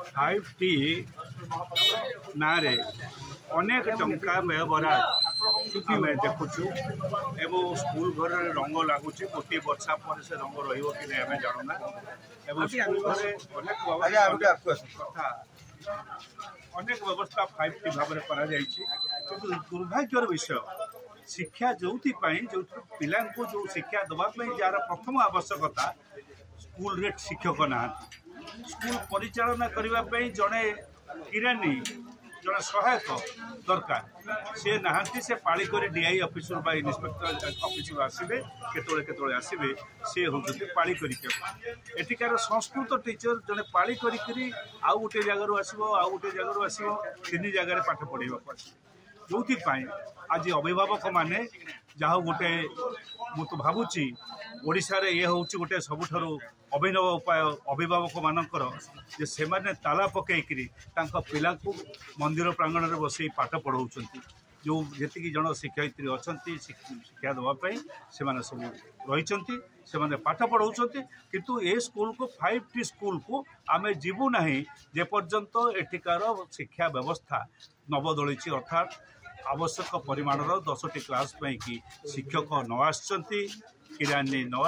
5T ना अनेक टंका व्ययबरा आम देखुचु एवं स्कूल घर रंग लगुच गोटे वर्षा पर से रंग रही आम जानूना स्कूल घर अनेक व्यवस्था 5T भाव में दुर्भाग्यर विषय शिक्षा जो पिला जो शिक्षा देवाई जार प्रथम आवश्यकता स्कूल रे शिक्षक ना स्कूल परिचालना करने जड़े किरानी जड़े सहायक दरकार से नहांती से पाली कर डीआई ऑफिसर बा इन्स्पेक्टर ऑफिस आसवे केतले आसवे से होती पाली करिकार संस्कृत टीचर जड़े पाली करी आउ गोटे जगार आसो आउ गोटे जगार आसो तीन जगह पाठ पढ़ाई जो आज अभिभावक माने जहाँ गोटे मु तो भावुची ओडिशा रे ये हूँ गोटे सबुठारु अभिनव उपाय अभिभावक मानकर जे से माने ताला पकईकरी पिला को मंदिर प्रांगण में बस पाठ पढ़ाऊँ जो जी जन शिक्षयित्री अच्छा शिक्षा देवाई से सब रही से पाठ पढ़ाऊँ किंतु ए स्कूल को 5T स्कूल को आम जीवु ना जे पर्यंत एठिकार शिक्षा व्यवस्था नबदली अर्थात आवश्यक परिमाणर 10टी क्लास कि शिक्षक न किरानी न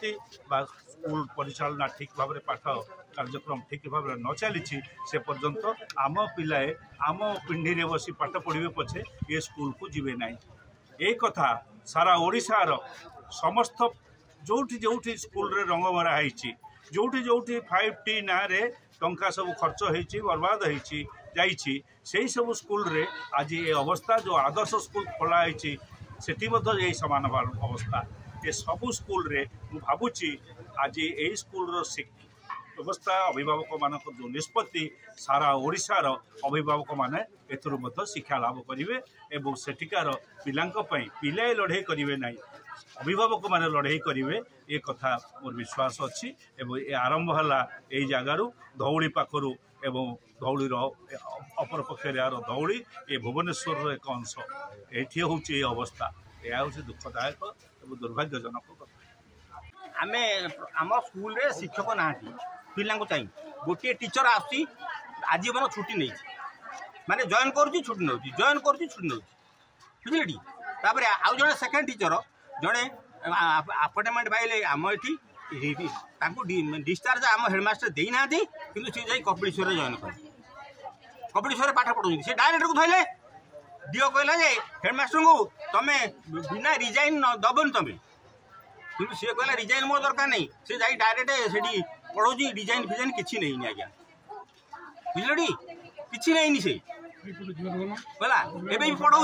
स्कूल परिचालना ठीक भाव में पाठ कार्यक्रम ठीक भाव में न चली से पर्यंत आम पिलाए आम पिंढी में बसी पाठ पढ़े पछे ये स्कूल को जीवे ना ये कथा सारा ओडिशार समस्त जोठी जोठी स्कूल रे रंग मरा है जोठी जोठी 5T ना रे टंका सब खर्च होती बर्बाद होती से सब स्कूल रे आज ये अवस्था जो आदर्श स्कूल खोलाई से यही सामान अवस्था ये सबू स्कूल रे मु भावुची आज यही स्कूल व्यवस्था अभिभावक मान जो निष्पत्ति सारा ओडिशार अभिभावक माने एथुरु शिक्षा लाभ करेंगे और सेठिकार पिलाए लड़े करेंगे ना अभिभावक माने लड़े करेंगे ये कथा मोर विश्वास अच्छी ये आरंभ है यही जगार धौली पाखर एवं धौलीर अपर पक्ष यार धौली ये भुवनेश्वर एक अंश ये हूँ ये अवस्था यह हूँ दुखदायक और दुर्भाग्यजनक कथा आम स्कूल रे शिक्षक ना पिला चाहिए गोटे टीचर आजीवन छुट्टी नहीं माने जॉइन करुच्ची छुट्टी नौ जॉइन करुच्ची छुट्टी नौ बुझे तापर आउ जड़े सेकेंड टीचर जड़े अपॉइंटमेंट पाइले आम ये डिस्चार्ज आम हेडमास्टर देना कि सी कपिलेश्वर जॉइन कर कपिलेश्वर पाठ पढ़ाऊँ सी डायरेक्टर को धरले डीओ कहला जे हेडमास्टर को तुम बिना रिजाइन दबन तुम कि सी कहला रिजाइन मोर दरकार नहीं सी जा डायरेक्ट से पढ़ाऊँ डिजाइन फिजाइन किसी नहीं आज्ञा बुझल किसी नहीं से गला एवं पढ़ाऊँ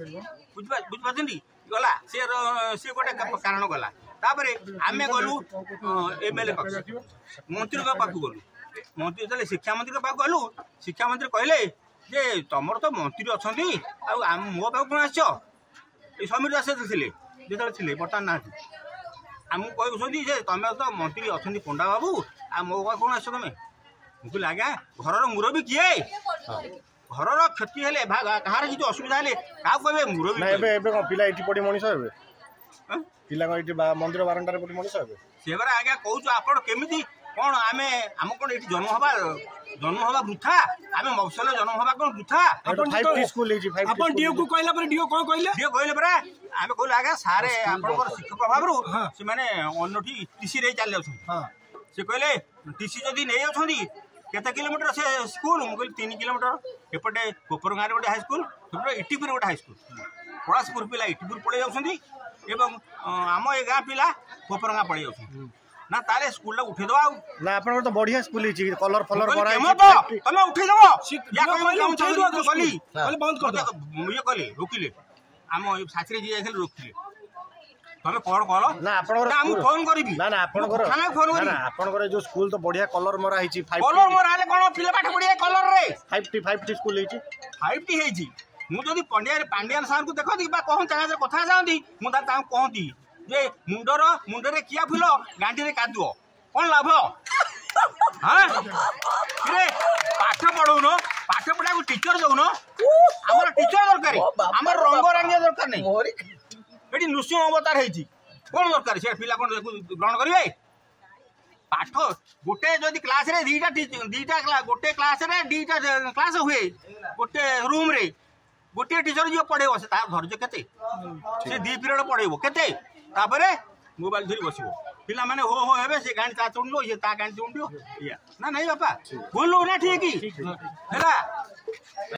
बुझे गला सी गोटे कारण गला तापर आम गलु एमएलए मंत्री पाक गलु मंत्री जो शिक्षा मंत्री पाक गलु शिक्षा मंत्री कहले जे तुमर तो मंत्री अच्छा मो पाक कौन आस समीर दास थे जो थे बर्तमान ना आमको कहते तुम तो मंत्री अच्छा पंडा बाबू आ मो पाक कौन आस तुम मुझे आज्ञा घर मुरबी किए घर क्षति हेले कहार किसी असुविधा हेले क्या कहे मुरबी पिला ये पढ़ी मनीष हे पिला मंदिर बारंडार पढ़ी मनीष हे से आज्ञा कहूँ आप केमी कौन आम कौन ये जन्म हवा वृथा आम मफसल जन्म हवा कौन वृथा डीओ को कहला डीओ कौन कहले डीओ कहले परा आम कहलु आज्ञा सारे आपनकर शिक्षक भाव से माने अन्यठी टीसी रे चल जाउछ से कहले टीसी जदी नै अछंदी केते किलोमीटर से स्कूल मु कहली 3 किलोमीटर एपटे कोपरगाँ रे गोटे हाई स्कूल इटीपुर गोटे हाई स्कूल पड़ासपुर पिला इटीपुर पड़े जाउछंदी एवं आम ए गाँ पिला कोपरगाँ पड़े जाउछंदी ना ताले स्कूल उठे दो ना आपन तो बढ़िया स्कूल छी कलर फलर बरा तमे उठे दो या कहली बंद कर दो ये कहली रोकिले हम साथी जी जाइल रोकिले तमे कोन कहलो ना आपन हम फोन करबी ना आपन थाना फोन करी ना आपन जो स्कूल तो बढ़िया कलर मरा हिची 5T कलर मरा ले कोन पिले पाठ पढ़िया कलर रे 5T स्कूल हिची 5T हेजी मु जदी पांड्यान सार को देखो बा कहन चाहे कथा जाउंदी मु ता कहती जे मुंडरे किया फुल गांडी रे कादुओ कौन लाभ हाँ पाठ पढ़ौन पाठ पढ़ा टीचर दौन आम टीचर दरकार आम रंग रंगिया दरकार नहीं ये नृसिंह अवतार है कौन दरकार से पिला कौन ग्रहण करेंगे पाठ गोटे जदि क्लास रे दीटा गोटे क्लास रे दीटा क्लास हुए गोटे रूम रे गोटे टीचर जो पढ़ेब से तार धैर्य केते से 2 पीरियड पढ़ेब केते तापरे मोबाइल धरी बसिबो पिला माने हो हेबे से गाड़ी ता चुनलो ये ता गाड़ी चुनदियो या ना नहीं बापा बोलो ना ठीक है